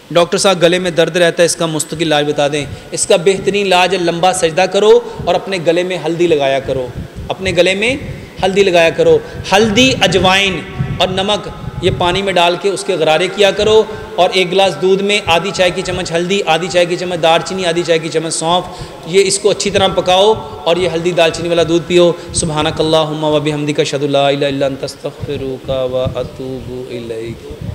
Doctor साहब गले में दर्द रहता है, इसका मुस्तकिल इलाज बता दें। इसका बेहतरीन इलाज है, लंबा सजदा करो और अपने गले में हल्दी लगाया करो, अपने गले में हल्दी लगाया करो। हल्दी, अजवाइन और नमक ये पानी में डाल के उसके गरारे किया करो, और एक गिलास दूध में आधी चाय की चम्मच हल्दी, आधी चाय की चम्मच दालचीनी, आधी चाय की चम्मच सौंफ, ये इसको अच्छी तरह पकाओ और ये हल्दी दालचीनी वाला दूध पियो। सुब्हानकल्लाहुम्मा व बिहम्दिका अशहदु ला इलाहा इल्ला अंता अस्तगफिरुका व अतूबु इलैक।